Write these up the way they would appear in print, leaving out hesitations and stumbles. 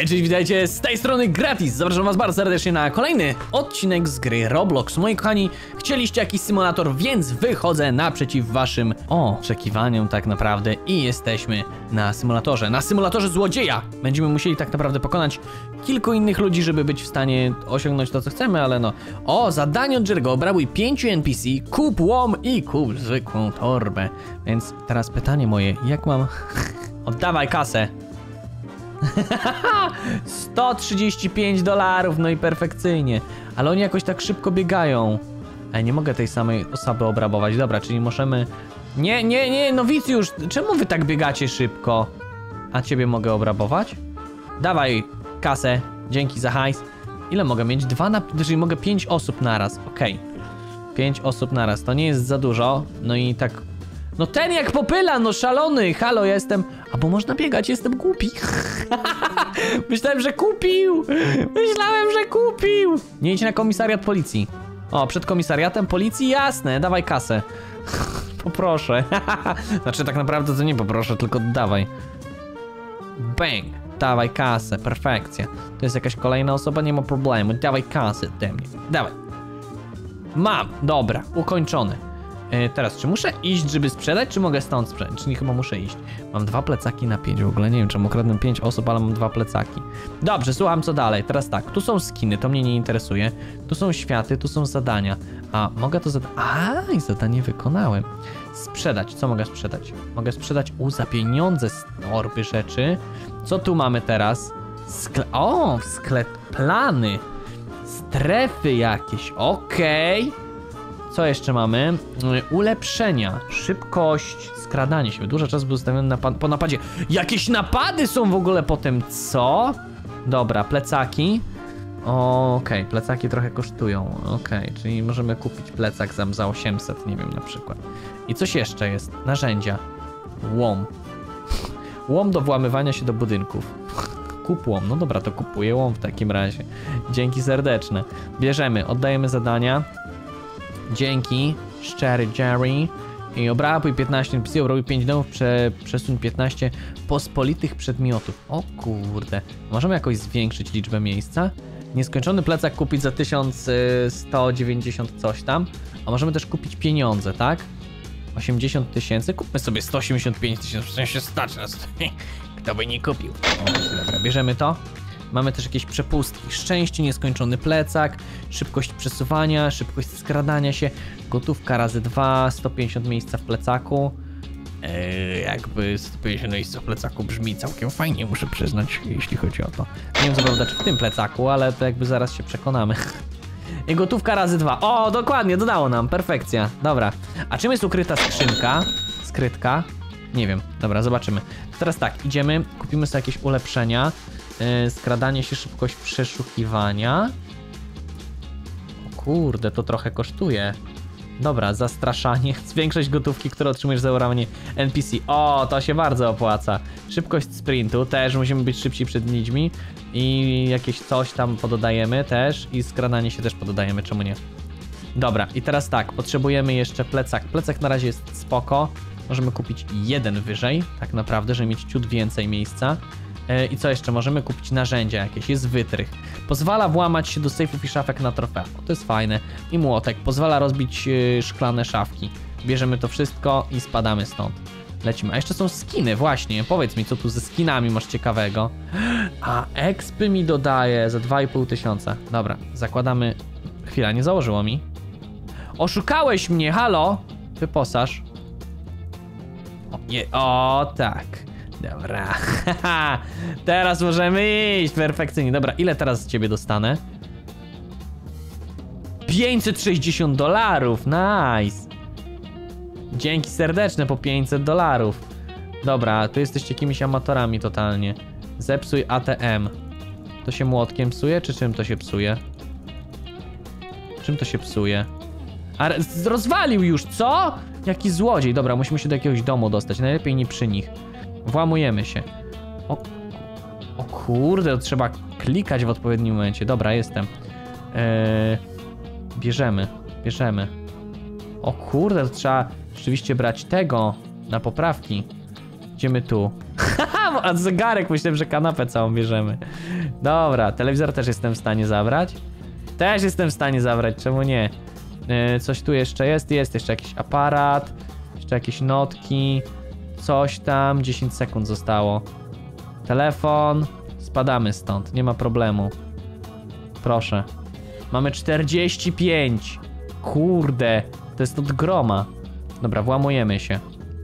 Hej, cześć, witajcie z tej strony Gratis. Zapraszam was bardzo serdecznie na kolejny odcinek z gry Roblox. Moi kochani, chcieliście jakiś symulator, więc wychodzę naprzeciw waszym oczekiwaniom tak naprawdę i jesteśmy na symulatorze złodzieja. Będziemy musieli tak naprawdę pokonać kilku innych ludzi, żeby być w stanie osiągnąć to, co chcemy, ale no. Zadanie od Jerry'ego: obrabuj 5 NPC, kup łom i kup zwykłą torbę. Więc teraz pytanie moje, jak mam... Oddawaj kasę. $135, no i perfekcyjnie. Ale oni jakoś tak szybko biegają. Ej, nie mogę tej samej osoby obrabować. Dobra, czyli możemy... Nie, nowicjusz, czemu wy tak biegacie szybko? A ciebie mogę obrabować? Dawaj kasę, dzięki za hajs. Ile mogę mieć? Czyli mogę 5 osób naraz, okej. 5 osób naraz, to nie jest za dużo. No i tak... No ten jak popyla, no szalony, halo, ja jestem... A bo można biegać, jestem głupi. Myślałem, że kupił. Nie idź na komisariat policji. O, przed komisariatem policji? Jasne, dawaj kasę. Poproszę. Znaczy tak naprawdę to nie poproszę, tylko dawaj. Bang, dawaj kasę, perfekcja. To jest jakaś kolejna osoba, nie ma problemu. Dawaj kasę ode mnie, dawaj. Mam, dobra, ukończone. Teraz, czy muszę iść, żeby sprzedać, czy mogę stąd sprzedać? Czyli chyba muszę iść. Mam 2 plecaki na 5, w ogóle nie wiem, czemu ukradłem 5 osób, ale mam 2 plecaki. Dobrze, słucham, co dalej. Teraz tak, tu są skiny, to mnie nie interesuje. Tu są światy, tu są zadania. A, mogę to zadać... A, i zadanie wykonałem. Sprzedać, co mogę sprzedać? Mogę sprzedać za pieniądze z torby rzeczy. Co tu mamy teraz? Sklep, plany. Strefy jakieś, okej. Co jeszcze mamy? Ulepszenia, szybkość, skradanie się. Dużo czasu był ustawiony po napadzie. Jakieś napady są w ogóle potem, co? Dobra, plecaki. Okej, plecaki trochę kosztują. Okej, czyli możemy kupić plecak za 800, nie wiem, na przykład. I coś jeszcze jest. Narzędzia. Łom. Łom do włamywania się do budynków. Kup łom. No dobra, to kupuję łom w takim razie. Dzięki serdeczne. Bierzemy, oddajemy zadania. Dzięki, szczery Jerry. I obrabuj 15 NPC, obrabuj 5 domów, przesuń 15 pospolitych przedmiotów. O kurde. Możemy jakoś zwiększyć liczbę miejsca? Nieskończony plecak kupić za 1190 coś tam. A możemy też kupić pieniądze, tak? 80 000. Kupmy sobie 185 000, w sensie stać nas. Kto by nie kupił? Dobra, bierzemy to. Mamy też jakieś przepustki, szczęście, nieskończony plecak, szybkość przesuwania, szybkość skradania się, gotówka razy 2, 150 miejsca w plecaku. Jakby 150 miejsca w plecaku brzmi całkiem fajnie, muszę przyznać, jeśli chodzi o to. Nie wiem co prawda czy w tym plecaku, ale to jakby zaraz się przekonamy. I gotówka razy 2. O, dokładnie, dodało nam, perfekcja. Dobra, a czym jest ukryta skrzynka? Skrytka? Nie wiem, dobra, zobaczymy. Teraz tak, idziemy, kupimy sobie jakieś ulepszenia. Skradanie się, szybkość przeszukiwania. O kurde, to trochę kosztuje. Dobra, zastraszanie, zwiększość gotówki, które otrzymujesz za urawanie NPC. O, to się bardzo opłaca. Szybkość sprintu, też musimy być szybsi przed ludźmi. I jakieś coś tam pododajemy też. I skradanie się też pododajemy, czemu nie? Dobra, i teraz tak, potrzebujemy jeszcze plecak. Plecak na razie jest spoko. Możemy kupić jeden wyżej, tak naprawdę, żeby mieć ciut więcej miejsca. I co jeszcze? Możemy kupić narzędzia jakieś, jest wytrych. Pozwala włamać się do sejfów i szafek na trofea. To jest fajne. I młotek. Pozwala rozbić szklane szafki. Bierzemy to wszystko i spadamy stąd. Lecimy. A jeszcze są skiny, właśnie. Powiedz mi, co tu ze skinami masz ciekawego. A expy mi dodaje za 2500. Dobra, zakładamy... Chwila, nie założyło mi. Oszukałeś mnie, halo! Wyposaż. O, tak. Dobra, teraz możemy iść, perfekcyjnie. Dobra, ile teraz z ciebie dostanę? $560, nice. Dzięki serdeczne po $500. Dobra, tu jesteście jakimiś amatorami totalnie. Zepsuj ATM. To się młotkiem psuje, czy czym to się psuje? Czym to się psuje? A rozwalił już, co? Jaki złodziej. Dobra, musimy się do jakiegoś domu dostać, najlepiej nie przy nich. Włamujemy się. O kurde, to trzeba klikać w odpowiednim momencie. Dobra, jestem. Bierzemy. O kurde, to trzeba rzeczywiście brać tego na poprawki. Idziemy tu. Haha, A zegarek, myślałem, że kanapę całą bierzemy. Dobra, telewizor też jestem w stanie zabrać. Też jestem w stanie zabrać, czemu nie? Coś tu jeszcze jest? Jest jeszcze jakiś aparat. Jeszcze jakieś notki. Coś tam, 10 sekund zostało. Telefon. Spadamy stąd, nie ma problemu. Proszę. Mamy 45. Kurde, to jest od groma. Dobra, włamujemy się.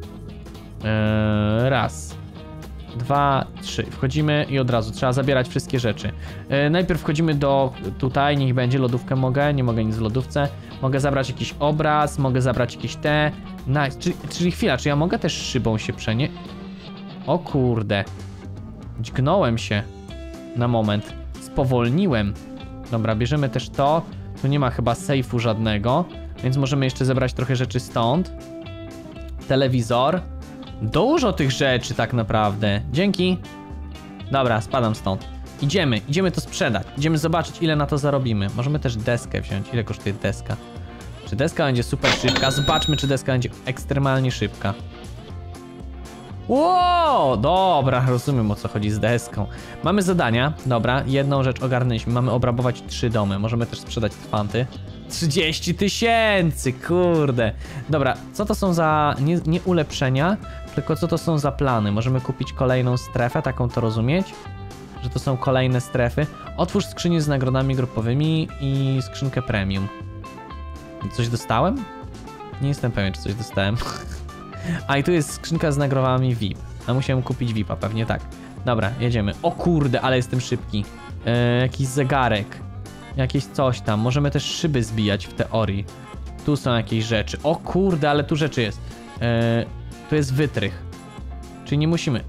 Raz, 2, 3. Wchodzimy i od razu trzeba zabierać wszystkie rzeczy. Najpierw wchodzimy do tutaj, niech będzie, lodówkę mogę, nie mogę nic w lodówce. Mogę zabrać jakiś obraz, mogę zabrać jakieś te... Nice. Czyli chwila, czy ja mogę też szybą się przenieść? O kurde. Dźgnąłem się na moment. Spowolniłem. Dobra, bierzemy też to. Tu nie ma chyba sejfu żadnego, więc możemy jeszcze zebrać trochę rzeczy stąd. Telewizor. Dużo tych rzeczy tak naprawdę. Dzięki. Dobra, spadam stąd. Idziemy to sprzedać. Idziemy zobaczyć, ile na to zarobimy. Możemy też deskę wziąć. Ile kosztuje deska? Czy deska będzie super szybka? Zobaczmy, czy deska będzie ekstremalnie szybka. Wow, dobra, rozumiem, o co chodzi z deską. Mamy zadania, dobra, jedną rzecz ogarnęliśmy. Mamy obrabować 3 domy. Możemy też sprzedać fanty. 30 000, kurde. Dobra, co to są za, nie ulepszenia, tylko co to są za plany? Możemy kupić kolejną strefę, taką to rozumieć, że to są kolejne strefy. Otwórz skrzynię z nagrodami grupowymi i skrzynkę premium. Coś dostałem? Nie jestem pewien, czy coś dostałem. A i tu jest skrzynka z nagrodami VIP. A musiałem kupić VIP-a, pewnie tak. Dobra, jedziemy. O kurde, ale jestem szybki. Jakiś zegarek. Jakieś coś tam. Możemy też szyby zbijać w teorii. Tu są jakieś rzeczy. O kurde, ale tu rzeczy jest. Tu jest wytrych. Czyli nie musimy.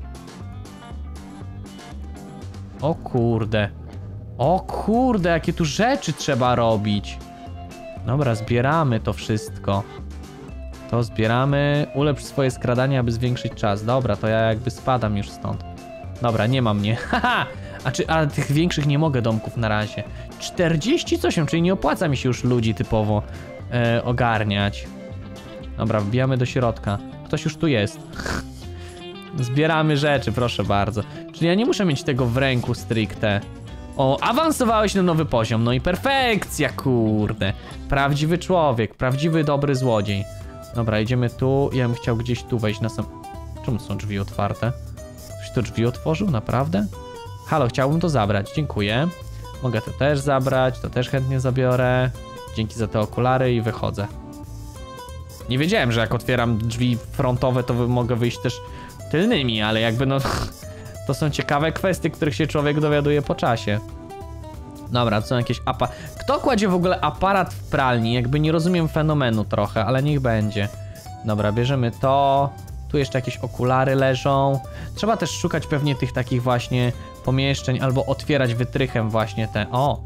O kurde. O kurde, jakie tu rzeczy trzeba robić. Dobra, zbieramy to wszystko. To zbieramy. Ulepsz swoje skradanie, aby zwiększyć czas. Dobra, to ja jakby spadam już stąd. Dobra, nie ma mnie. Haha! A tych większych nie mogę domków na razie. 40 coś, czyli nie opłaca mi się już ludzi typowo ogarniać. Dobra, wbijamy do środka. Ktoś już tu jest. Zbieramy rzeczy, proszę bardzo. Czyli ja nie muszę mieć tego w ręku stricte. O, awansowałeś na nowy poziom. No i perfekcja, kurde. Prawdziwy człowiek, prawdziwy dobry złodziej. Dobra, idziemy tu. Ja bym chciał gdzieś tu wejść na sam... Czemu są drzwi otwarte? Ktoś to drzwi otworzył? Naprawdę? Halo, chciałbym to zabrać, dziękuję. Mogę to też zabrać, to też chętnie zabiorę. Dzięki za te okulary i wychodzę. Nie wiedziałem, że jak otwieram drzwi frontowe, to mogę wyjść też tylnymi, ale jakby no... To są ciekawe kwestie, których się człowiek dowiaduje po czasie. Dobra, to są jakieś Kto kładzie w ogóle aparat w pralni? Jakby nie rozumiem fenomenu trochę, ale niech będzie. Dobra, bierzemy to. Tu jeszcze jakieś okulary leżą. Trzeba też szukać pewnie tych takich właśnie pomieszczeń, albo otwierać wytrychem właśnie te... O!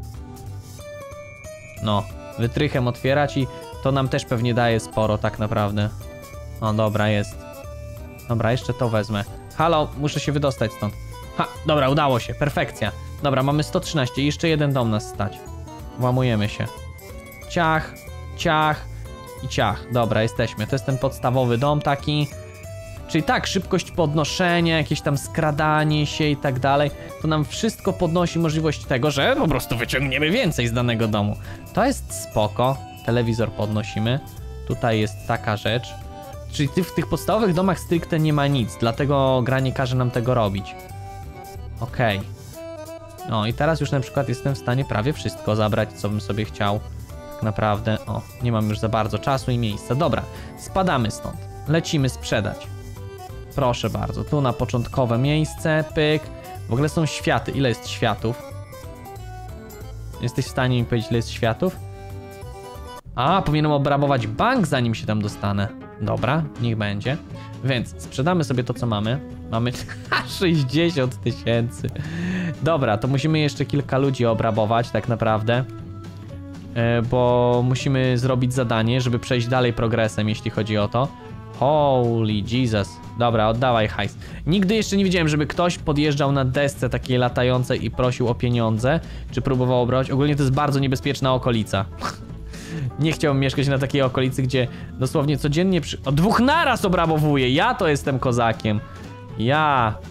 No, wytrychem otwierać i to nam też pewnie daje sporo tak naprawdę. O, dobra, jest. Dobra, jeszcze to wezmę. Halo, muszę się wydostać stąd. Ha, dobra, udało się, perfekcja. Dobra, mamy 113 i jeszcze jeden dom nas stać. Włamujemy się. Ciach, ciach i ciach. Dobra, jesteśmy. To jest ten podstawowy dom taki. Czyli tak, szybkość podnoszenia, jakieś tam skradanie się i tak dalej. To nam wszystko podnosi możliwość tego, że po prostu wyciągniemy więcej z danego domu. To jest spoko. Telewizor podnosimy. Tutaj jest taka rzecz. Czyli w tych podstawowych domach stricte nie ma nic, dlatego gra nie każe nam tego robić. Okej. No i teraz już na przykład jestem w stanie prawie wszystko zabrać, co bym sobie chciał. Tak naprawdę, o, nie mam już za bardzo czasu i miejsca. Dobra, spadamy stąd. Lecimy sprzedać. Proszę bardzo, tu na początkowe miejsce, pyk. W ogóle są światy. Ile jest światów? Jesteś w stanie mi powiedzieć, ile jest światów? A, powinienem obrabować bank, zanim się tam dostanę. Dobra, niech będzie. Więc sprzedamy sobie to, co mamy. Mamy 60 000. Dobra, to musimy jeszcze kilka ludzi obrabować, tak naprawdę. Bo musimy zrobić zadanie, żeby przejść dalej progresem, jeśli chodzi o to. Holy Jesus. Dobra, oddawaj hajs. Nigdy jeszcze nie widziałem, żeby ktoś podjeżdżał na desce takiej latającej i prosił o pieniądze, czy próbował obrać. Ogólnie to jest bardzo niebezpieczna okolica. Nie chciałbym mieszkać na takiej okolicy, gdzie dosłownie codziennie o 2 naraz obrabowuję. Ja to jestem kozakiem. Ja.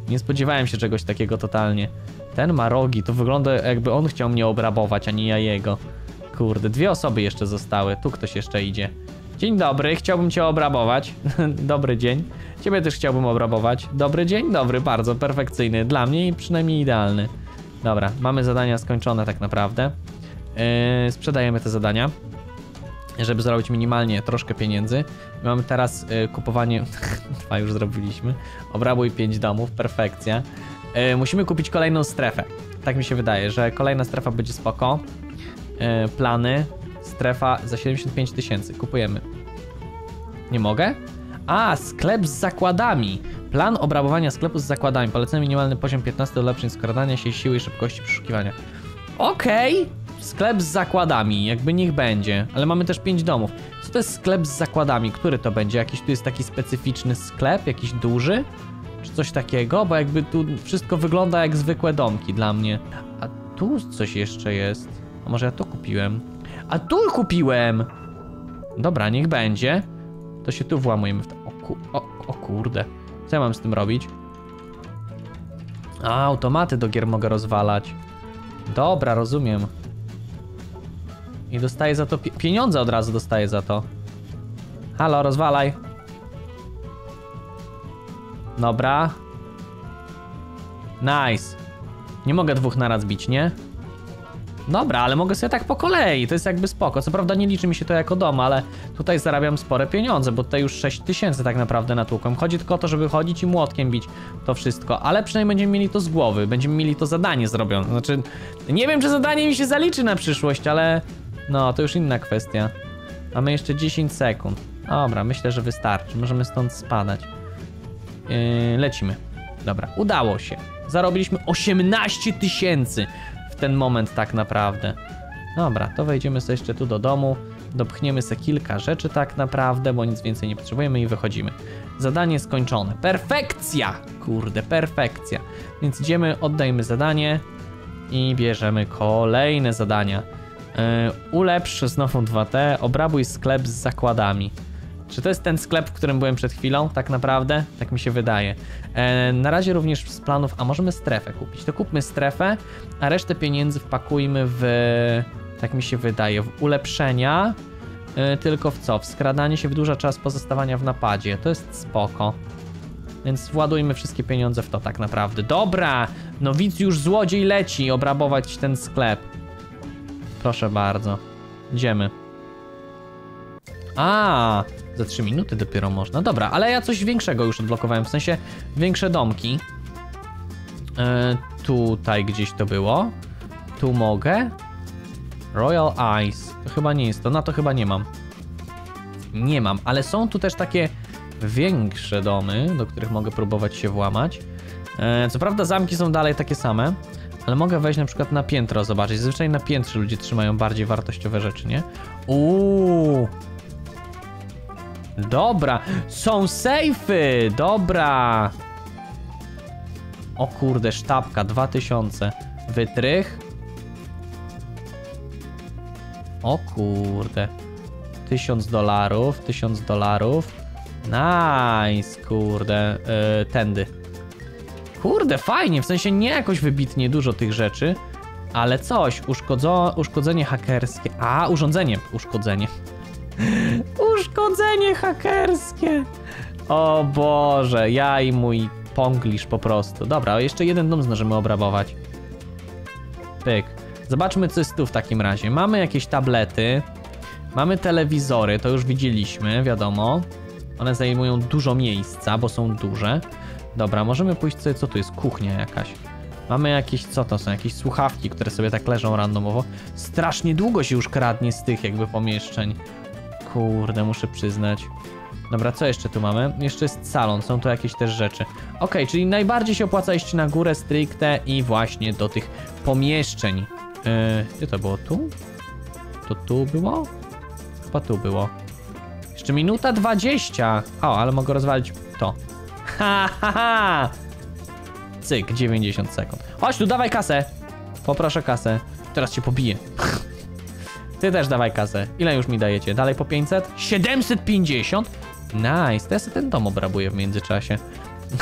Nie spodziewałem się czegoś takiego totalnie. Ten ma rogi, to wygląda jakby on chciał mnie obrabować, a nie ja jego. Kurde, 2 osoby jeszcze zostały. Tu ktoś jeszcze idzie. Dzień dobry, chciałbym cię obrabować. Dobry dzień. Ciebie też chciałbym obrabować. Dobry dzień, dobry, bardzo perfekcyjny. Dla mnie przynajmniej idealny. Dobra, mamy zadania skończone tak naprawdę. Sprzedajemy te zadania, żeby zarobić minimalnie troszkę pieniędzy. Mamy teraz kupowanie... 2 już zrobiliśmy. Obrabuj 5 domów, perfekcja. Musimy kupić kolejną strefę. Tak mi się wydaje, że kolejna strefa będzie spoko. Plany. Strefa za 75 000. Kupujemy. Nie mogę? A, sklep z zakładami. Plan obrabowania sklepu z zakładami. Polecamy minimalny poziom 15 do ulepszeń skradania się, siły i szybkości przeszukiwania. Okej. Sklep z zakładami. Jakby niech będzie. Ale mamy też 5 domów. Co to jest sklep z zakładami? Który to będzie? Jakiś tu jest taki specyficzny sklep? Jakiś duży? Czy coś takiego? Bo jakby tu wszystko wygląda jak zwykłe domki dla mnie. A tu coś jeszcze jest. A może ja to kupiłem? A tu kupiłem! Dobra, niech będzie. To się tu włamujemy w to. O kurde. Co ja mam z tym robić? A, automaty do gier mogę rozwalać. Dobra, rozumiem. I dostaję za to pieniądze od razu dostaję za to. Halo, rozwalaj. Dobra. Nice. Nie mogę 2 naraz bić, nie? Dobra, ale mogę sobie tak po kolei, to jest jakby spoko. Co prawda nie liczy mi się to jako dom, ale tutaj zarabiam spore pieniądze, bo tutaj już 6000 tak naprawdę natłukłem. Chodzi tylko o to, żeby chodzić i młotkiem bić to wszystko, ale przynajmniej będziemy mieli to z głowy, będziemy mieli to zadanie zrobione. Znaczy, nie wiem, czy zadanie mi się zaliczy na przyszłość, ale no, to już inna kwestia. Mamy jeszcze 10 sekund. Dobra, myślę, że wystarczy, możemy stąd spadać. Lecimy. Dobra, udało się. Zarobiliśmy 18 000 w ten moment tak naprawdę. Dobra, to wejdziemy sobie jeszcze tu do domu. Dopchniemy sobie kilka rzeczy tak naprawdę, bo nic więcej nie potrzebujemy i wychodzimy. Zadanie skończone. Perfekcja! Kurde, perfekcja. Więc idziemy, oddajmy zadanie i bierzemy kolejne zadania. Ulepsz znowu 2T, obrabuj sklep z zakładami. Czy to jest ten sklep, w którym byłem przed chwilą, tak naprawdę? Tak mi się wydaje. Na razie również z planów, a możemy strefę kupić. To kupmy strefę, a resztę pieniędzy wpakujmy w, tak mi się wydaje, w ulepszenia. Tylko w co? W skradanie się wydłuża czas pozostawania w napadzie. To jest spoko. Więc władujmy wszystkie pieniądze w to tak naprawdę. Dobra! No widz już złodziej leci obrabować ten sklep. Proszę bardzo. Idziemy. A, za 3 minuty dopiero można. Dobra, ale ja coś większego już odblokowałem, w sensie większe domki. Tutaj gdzieś to było. Tu mogę. Royal Eyes. To chyba nie jest to, na to chyba nie mam. Nie mam, ale są tu też takie większe domy, do których mogę próbować się włamać. Co prawda zamki są dalej takie same, ale mogę wejść na przykład na piętro, zobaczyć. Zazwyczaj na piętrze ludzie trzymają bardziej wartościowe rzeczy, nie? Dobra, są sejfy, dobra. O kurde, sztabka, 2000. Wytrych. O kurde. $1000, $1000. Nice, kurde. Tędy. Kurde, fajnie, w sensie nie jakoś wybitnie dużo tych rzeczy, ale coś. Uszkodzenie hakerskie. A, urządzenie. Uszkodzenie. Uszkodzenie hakerskie. O Boże, ja i mój ponglisz po prostu. Dobra, jeszcze jeden dom zdążymy obrabować. Pyk. Zobaczmy, co jest tu w takim razie. Mamy jakieś tablety. Mamy telewizory, to już widzieliśmy, wiadomo. One zajmują dużo miejsca, bo są duże. Dobra, możemy pójść sobie, co tu jest? Kuchnia jakaś. Mamy jakieś, co to są? Jakieś słuchawki, które sobie tak leżą randomowo. Strasznie długo się już kradnie z tych jakby pomieszczeń. Kurde, muszę przyznać. Dobra, co jeszcze tu mamy? Jeszcze jest salon, są tu jakieś też rzeczy. Okej, czyli najbardziej się opłaca iść na górę stricte i właśnie do tych pomieszczeń. Gdzie to było? Tu? To tu było? Chyba tu było. Jeszcze minuta 20. O, ale mogę rozwalić to. Ha, ha, ha. Cyk, 90 sekund. Chodź tu, dawaj kasę. Poproszę kasę. Teraz cię pobiję. Ty też dawaj kasę. Ile już mi dajecie? Dalej po 500? 750? Nice, to ja sobie ten dom obrabuję w międzyczasie.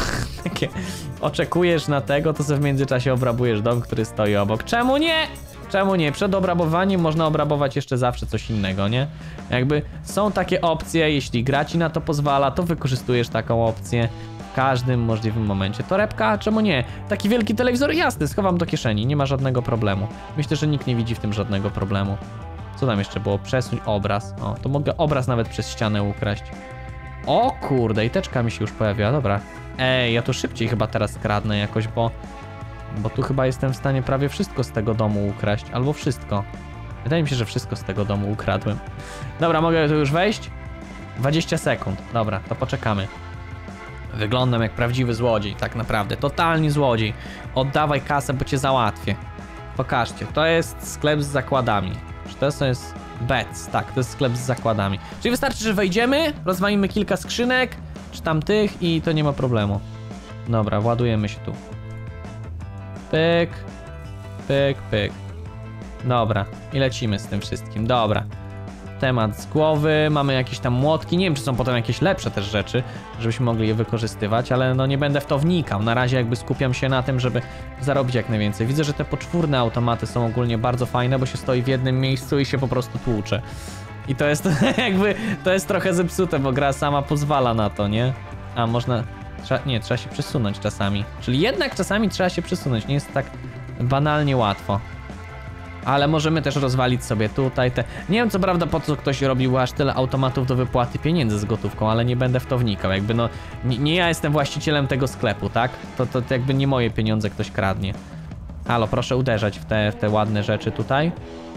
takie oczekujesz na tego, to sobie w międzyczasie obrabujesz dom, który stoi obok. Czemu nie? Czemu nie? Przed obrabowaniem można obrabować jeszcze zawsze coś innego, nie? Jakby są takie opcje, jeśli gra ci na to pozwala, to wykorzystujesz taką opcję w każdym możliwym momencie. Torebka? Czemu nie? Taki wielki telewizor? Jasny, schowam do kieszeni, nie ma żadnego problemu. Myślę, że nikt nie widzi w tym żadnego problemu. Co tam jeszcze było? Przesuń obraz. O, to mogę obraz nawet przez ścianę ukraść. O kurde, i teczka mi się już pojawiła, dobra. Ej, ja tu szybciej chyba teraz kradnę jakoś, bo tu chyba jestem w stanie prawie wszystko z tego domu ukraść, albo wszystko. Wydaje mi się, że wszystko z tego domu ukradłem. Dobra, mogę tu już wejść? 20 sekund, dobra, to poczekamy. Wyglądam jak prawdziwy złodziej, tak naprawdę, totalny złodziej. Oddawaj kasę, bo cię załatwię. Pokażcie, to jest sklep z zakładami. Czy to jest Bets? Tak, to jest sklep z zakładami. Czyli wystarczy, że wejdziemy, rozwalimy kilka skrzynek, czy tamtych i to nie ma problemu. Dobra, władujemy się tu. Pyk, pyk, pyk. Dobra, i lecimy z tym wszystkim, dobra. Temat z głowy, mamy jakieś tam młotki, nie wiem czy są potem jakieś lepsze też rzeczy, żebyśmy mogli je wykorzystywać, ale no nie będę w to wnikał, na razie jakby skupiam się na tym, żeby zarobić jak najwięcej. Widzę, że te poczwórne automaty są ogólnie bardzo fajne, bo się stoi w jednym miejscu i się po prostu tłucze. I to jest jakby, to jest trochę zepsute, bo gra sama pozwala na to, nie? A można, trzeba się przesunąć czasami, czyli jednak czasami trzeba się przesunąć, nie jest tak banalnie łatwo. Ale możemy też rozwalić sobie tutaj te... Nie wiem co prawda po co ktoś robił aż tyle automatów do wypłaty pieniędzy z gotówką, ale nie będę w to wnikał, jakby no... Nie ja jestem właścicielem tego sklepu, tak? To jakby nie moje pieniądze ktoś kradnie. Halo, proszę uderzać w te ładne rzeczy tutaj.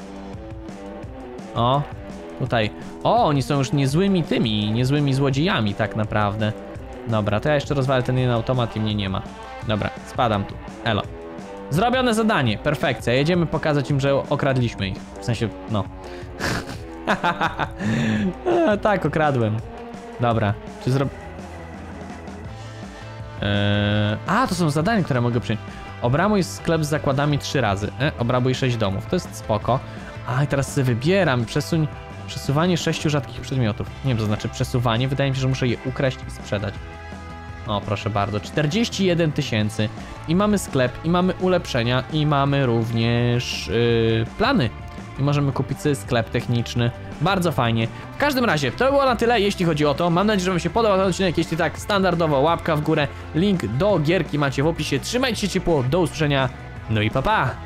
O, tutaj. O, oni są już niezłymi złodziejami tak naprawdę. Dobra, to ja jeszcze rozwalę ten jeden automat i mnie nie ma. Dobra, spadam tu. Elo. Zrobione zadanie, perfekcja. Jedziemy pokazać im, że okradliśmy ich. W sensie, no. Tak, okradłem. Dobra, czy to są zadania, które mogę przyjąć. Obrabuj sklep z zakładami 3 razy. Obrabuj 6 domów, to jest spoko. I teraz sobie wybieram. Przesuwanie 6 rzadkich przedmiotów. Nie wiem, co znaczy przesuwanie. Wydaje mi się, że muszę je ukraść i sprzedać. O, proszę bardzo, 41 000 i mamy sklep, i mamy ulepszenia, i mamy również plany. I możemy kupić sobie sklep techniczny. Bardzo fajnie. W każdym razie, to było na tyle, jeśli chodzi o to. Mam nadzieję, że wam się podobał ten odcinek. Jeśli tak, standardowo łapka w górę. Link do gierki macie w opisie. Trzymajcie się ciepło, do usłyszenia. No i pa pa!